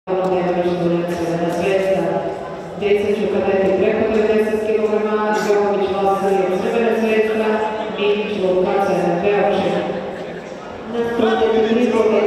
Nacionalna zvezda. 10 kadeti preko 90 kg, Joković Vasilije Crvena zvezda, Minić Lukaca Beočin. Na 33